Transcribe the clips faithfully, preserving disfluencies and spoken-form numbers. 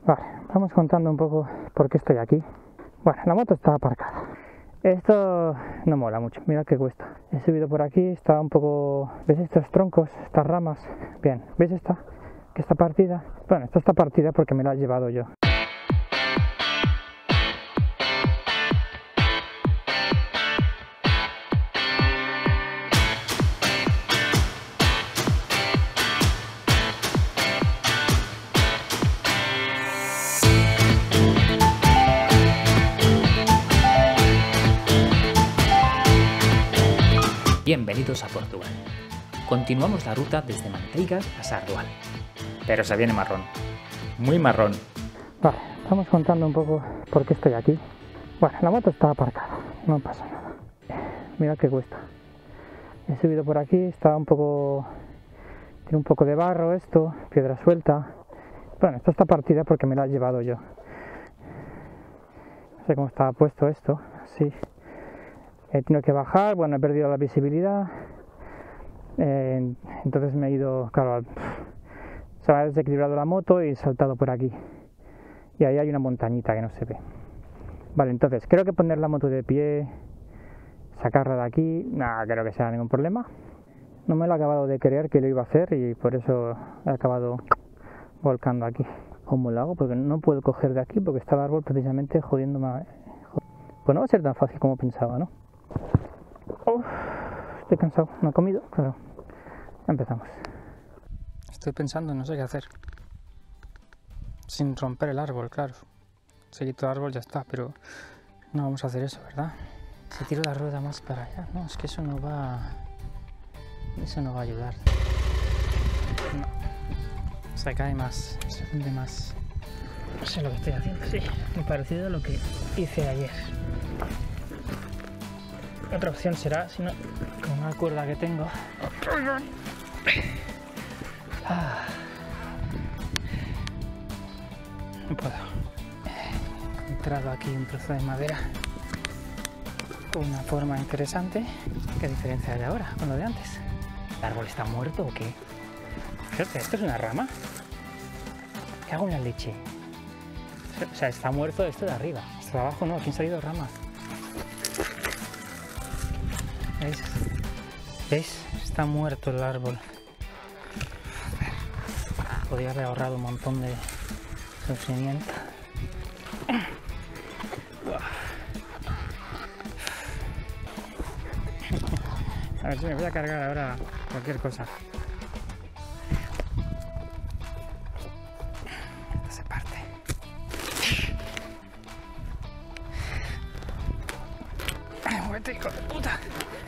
Vale, vamos contando un poco por qué estoy aquí. Bueno, la moto está aparcada. Esto no mola mucho, mira que cuesta. He subido por aquí, está un poco... ¿Ves estos troncos, estas ramas? Bien, ¿ves esta? Que está partida. Bueno, esta está partida porque me la he llevado yo. Bienvenidos a Portugal. Continuamos la ruta desde Manteigas a Sardual. Pero se viene marrón. Muy marrón. Vale, vamos contando un poco por qué estoy aquí. Bueno, la moto está aparcada, no pasa nada. Mira que cuesta. He subido por aquí, está un poco... Tiene un poco de barro esto, piedra suelta. Bueno, esta está partida porque me la he llevado yo. No sé cómo está puesto esto, sí. He tenido que bajar, bueno, he perdido la visibilidad, eh, entonces me he ido, claro, se me ha desequilibrado la moto y he saltado por aquí. Y ahí hay una montañita que no se ve. Vale, entonces, creo que poner la moto de pie, sacarla de aquí, nada, creo que sea ningún problema. No me lo he acabado de creer que lo iba a hacer y por eso he acabado volcando aquí. ¿Cómo lo hago? Porque no puedo coger de aquí porque está el árbol precisamente jodiéndome. Pues no va a ser tan fácil como pensaba, ¿no? Oh, estoy cansado, no he comido, claro. Empezamos. Estoy pensando, no sé qué hacer. Sin romper el árbol, claro. Si quito el árbol ya está, pero no vamos a hacer eso, ¿verdad? Si tiro la rueda más para allá, no, es que eso no va... Eso no va a ayudar. No. Se cae más, se hunde más. No sé lo que estoy haciendo, sí. Muy parecido a lo que hice ayer. Otra opción será, si no, con una cuerda que tengo. Ah. No puedo. He encontrado aquí un trozo de madera con una forma interesante. ¿Qué diferencia hay de ahora con lo de antes? ¿El árbol está muerto o qué? Fíjate, ¿esto es una rama? ¿Qué hago en la leche? O sea, está muerto esto de arriba. Esto de abajo no, aquí han salido ramas. ¿Ves? ¿Ves? Está muerto el árbol. Podría haber ahorrado un montón de sufrimiento. A ver si me voy a cargar ahora cualquier cosa. Esto se parte. ¡Muévete, hijo de puta!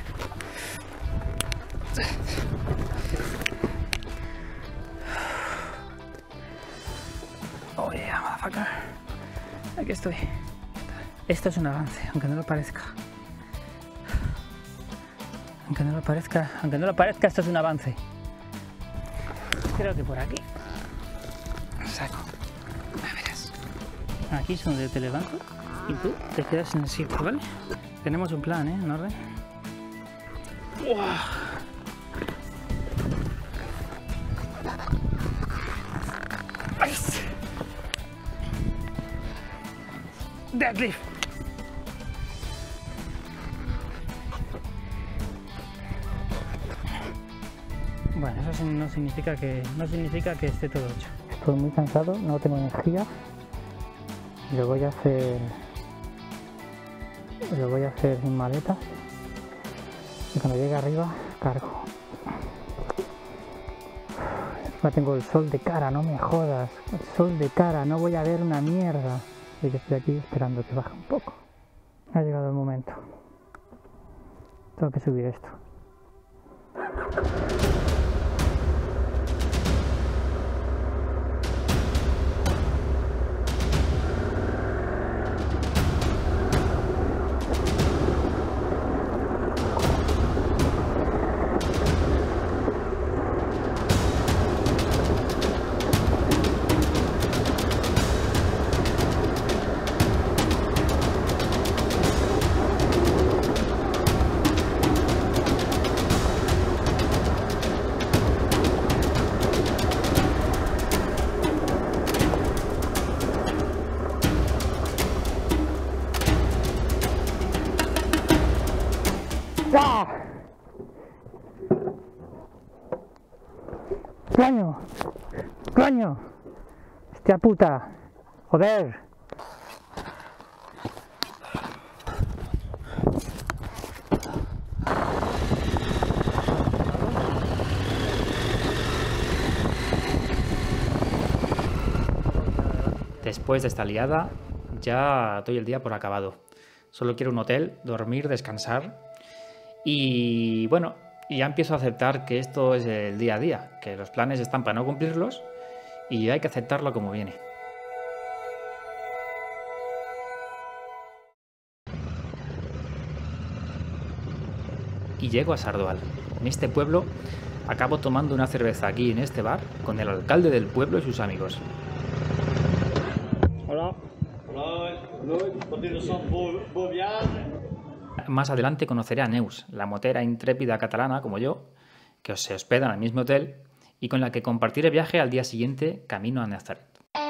Oh yeah, motherfucker. Aquí estoy. Esto es un avance, aunque no lo parezca. Aunque no lo parezca, aunque no lo parezca, esto es un avance. Creo que por aquí saco. A verás. Aquí es donde te levanto y tú te quedas en el sitio, ¿vale? Tenemos un plan, ¿eh? En orden. ¡Wow! Deadlift. Bueno, eso no significa que no significa que esté todo hecho. Estoy muy cansado, no tengo energía. Lo voy a hacer. Lo voy a hacer sin maleta. Y cuando llegue arriba, cargo. Ya tengo el sol de cara, no me jodas. El sol de cara, no voy a ver una mierda. Así que estoy aquí esperando que baje un poco. Ha llegado el momento. Tengo que subir esto. ¡Coño! ¡Coño! ¡Hostia puta! ¡Joder! Después de esta liada, ya doy el día por acabado. Solo quiero un hotel, dormir, descansar y bueno, ya empiezo a aceptar que esto es el día a día, que los planes están para no cumplirlos y hay que aceptarlo como viene. Y llego a Sardual. En este pueblo acabo tomando una cerveza aquí en este bar con el alcalde del pueblo y sus amigos. Hola. Más adelante conoceré a Neus, la motera intrépida catalana como yo, que se hospeda en el mismo hotel y con la que compartiré viaje al día siguiente camino a Nazaret.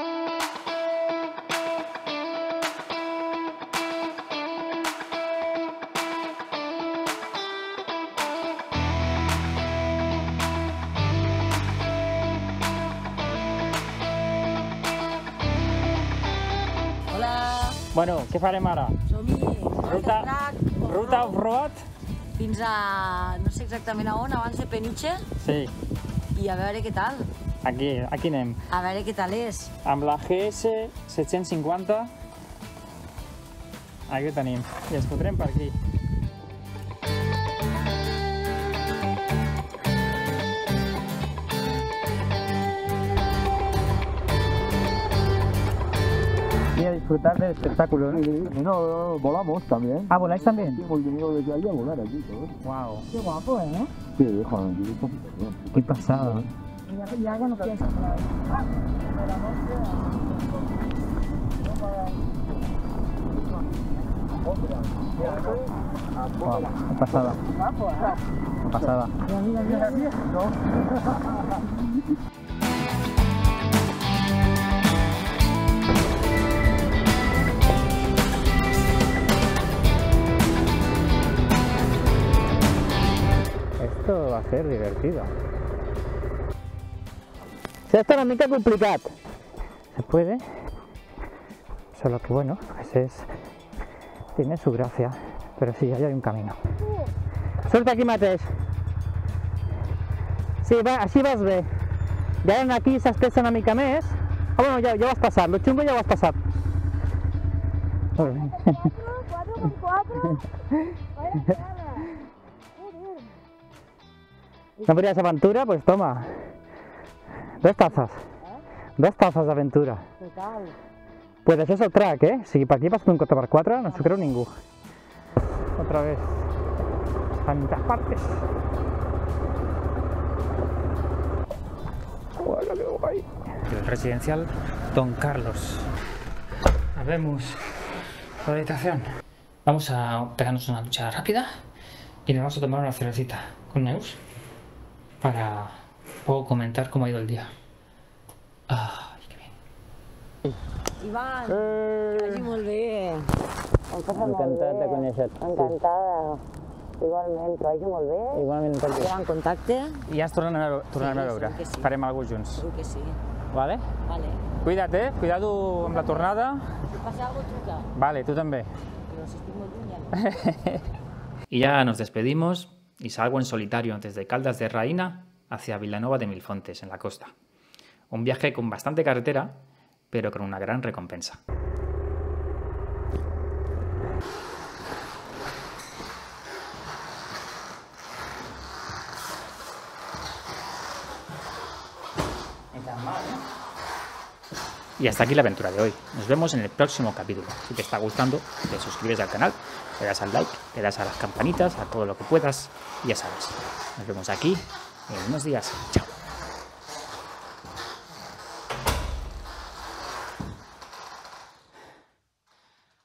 Bueno, què farem ara? Som-hi! Ruta, ruta off-road? Fins a... no sé exactament a on, abans de Peniche. Sí. I a veure què tal. Aquí, aquí anem. A veure què tal és. Amb la G S set-cents cinquanta. Aquí ho tenim. I ens fotrem per aquí. Y a disfrutar del espectáculo, ¿no? Y no, volamos también. Ah, ¿voláis también? Sí, hemos venido desde allí a volar aquí todos. Wow. Qué guapo, ¿eh? Sí, joder, aquí está súper bien. Qué pasada. Ya, ya, ya no piensas nada. Wow, qué pasada. Guapo, ¿eh? Qué pasada. Mira, mira, mira. Esto va a ser divertido. Se está una mica complicat. Se puede. Solo que bueno, ese es... tiene su gracia. Pero sí, ahí hay un camino. Surt aquí mateix. Sí, va, així vas bé. I ara aquí s'espessa una mica més. Ah, bueno, ja, ja ho has passat. Lo xungo ja ho has passat. Molt bé. cuatro con cuatro. Vaya cara. ¿No querías aventura? Pues toma. Dos tazas. Dos tazas de aventura. Què tal? Pues això és el track, eh? Si per aquí passa un quatre per quatre, no s'ho creu ningú. Otra vez. Tantas partes. Hola, qué guay. El residencial Don Carlos. Habemos la habitación. Vamos a pegarnos una ducha rápida y nos vamos a tomar una cervecita con Neus para puedo comentar cómo ha ido el día. Ay, qué bien. Ivan, que vagi molt bé. Encantat de conèixer-te. Encantada. Igualment, que vagi molt bé. Igualment, per Quedem en contacte. I ja ens tornarem a, tornarem Sí, a veure. segur que sí. Farem alguna cosa junts. Segur que sí. Vale? Vale. Cuida't, eh? Cuidado amb la tornada. Si passa alguna cosa, truca. Vale, tú también. Però si estic molt lluny, ja no. Y ya nos despedimos y salgo en solitario desde Caldas de Raína hacia Vilanova de Milfontes, en la costa. Un viaje con bastante carretera, pero con una gran recompensa. Y hasta aquí la aventura de hoy. Nos vemos en el próximo capítulo. Si te está gustando, te suscribes al canal, le das al like, le das a las campanitas, a todo lo que puedas y ya sabes. Nos vemos aquí en unos días. Chao.